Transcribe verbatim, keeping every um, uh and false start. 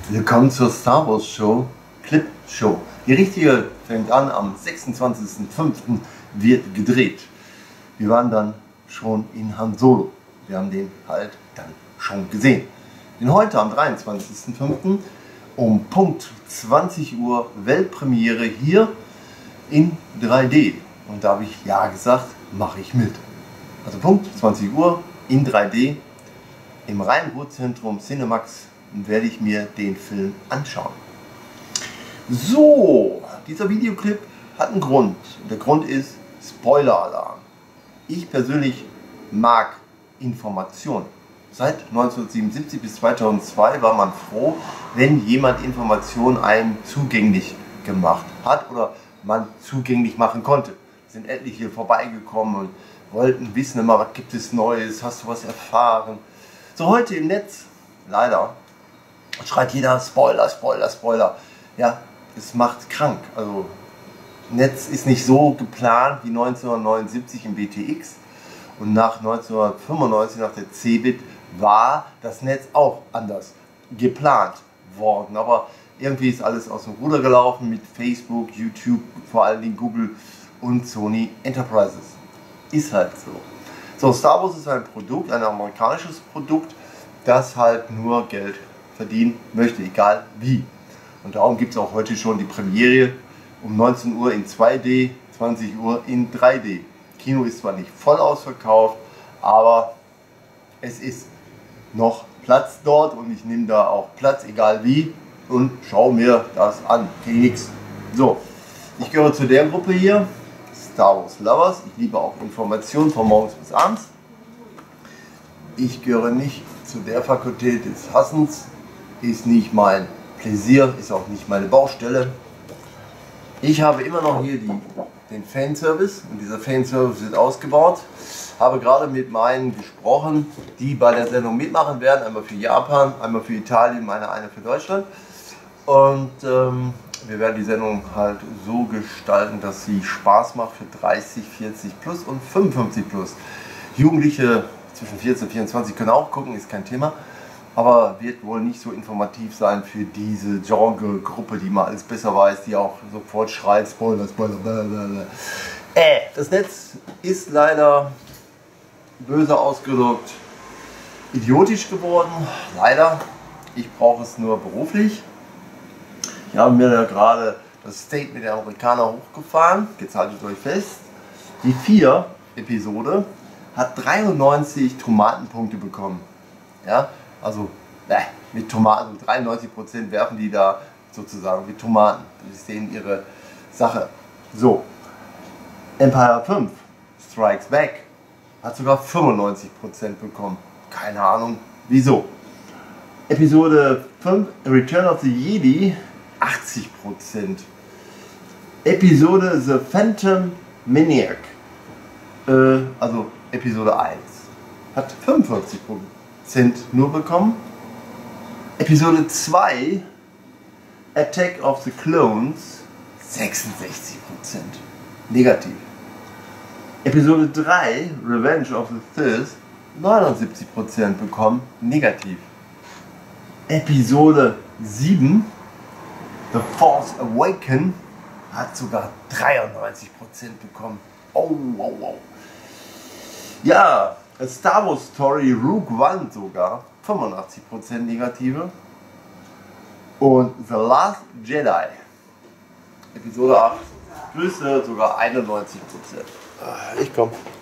Willkommen zur Star Wars Show, Clip Show. Die richtige fängt an, am sechsundzwanzigsten fünften wird gedreht. Wir waren dann schon in Han Solo. Wir haben den halt dann schon gesehen. Denn heute am dreiundzwanzigsten fünften um Punkt zwanzig Uhr Weltpremiere hier in drei D. Und da habe ich ja gesagt, mache ich mit. Also Punkt zwanzig Uhr in drei D im Rhein-Ruhr-Zentrum Cinemax werde ich mir den Film anschauen. So, dieser Videoclip hat einen Grund. Der Grund ist Spoiler-Alarm. Ich persönlich mag Informationen. Seit neunzehnhundertsiebenundsiebzig bis zweitausendzwei war man froh, wenn jemand Informationen einem zugänglich gemacht hat oder man zugänglich machen konnte. Es sind etliche vorbeigekommen und wollten wissen immer, was gibt es Neues, hast du was erfahren. So, heute im Netz, leider, schreit jeder Spoiler, Spoiler, Spoiler. Ja, es macht krank. Also, Netz ist nicht so geplant wie neunzehnhundertneunundsiebzig im B T X. Und nach neunzehnhundertfünfundneunzig, nach der Cebit, war das Netz auch anders geplant worden. Aber irgendwie ist alles aus dem Ruder gelaufen mit Facebook, YouTube, vor allen Dingen Google und Sony Enterprises. Ist halt so. So, Star Wars ist ein Produkt, ein amerikanisches Produkt, das halt nur Geld verdienen möchte, egal wie. Und darum gibt es auch heute schon die Premiere um neunzehn Uhr in zwei D, zwanzig Uhr in drei D. Kino ist zwar nicht voll ausverkauft, aber es ist noch Platz dort und ich nehme da auch Platz, egal wie, und schaue mir das an. Okay, nix. So, ich gehöre zu der Gruppe hier, Star Wars Lovers. Ich liebe auch Informationen von morgens bis abends. Ich gehöre nicht zu der Fakultät des Hassens, ist nicht mein Pläsier, ist auch nicht meine Baustelle. Ich habe immer noch hier die, den Fanservice und dieser Fanservice wird ausgebaut. Habe gerade mit meinen gesprochen, die bei der Sendung mitmachen werden, einmal für Japan, einmal für Italien, meine eine für Deutschland. Und ähm, wir werden die Sendung halt so gestalten, dass sie Spaß macht für dreißig, vierzig plus und fünfundfünfzig plus. Jugendliche zwischen vierzehn und vierundzwanzig können auch gucken, ist kein Thema. Aber wird wohl nicht so informativ sein für diese Genre-Gruppe, die mal alles besser weiß, die auch sofort schreit, Spoiler, Spoiler, blablabla. Äh, das Netz ist leider, böse ausgedrückt, idiotisch geworden. Leider. Ich brauche es nur beruflich. Ich habe mir da gerade das Statement der Amerikaner hochgefahren. Jetzt haltet euch fest. Die vier Episode hat dreiundneunzig Tomatenpunkte bekommen. Ja, also äh, mit Tomaten, dreiundneunzig Prozent werfen die da sozusagen mit Tomaten. Die sehen ihre Sache. So, Empire fünf, Strikes Back, hat sogar fünfundneunzig Prozent bekommen. Keine Ahnung wieso. Episode fünf, Return of the Jedi, achtzig Prozent. Episode The Phantom Maniac, äh, also Episode eins, hat fünfundvierzig Prozent nur bekommen. Episode zwei, Attack of the Clones, sechsundsechzig Prozent negativ. Episode drei, Revenge of the Sith, neunundsiebzig Prozent bekommen negativ. Episode sieben, The Force Awakens, hat sogar dreiundneunzig Prozent bekommen. Oh, wow, wow. Ja, A Star Wars Story Rogue One sogar fünfundachtzig Prozent negative. Und The Last Jedi, Episode acht, Grüße, sogar einundneunzig Prozent. Ich komm.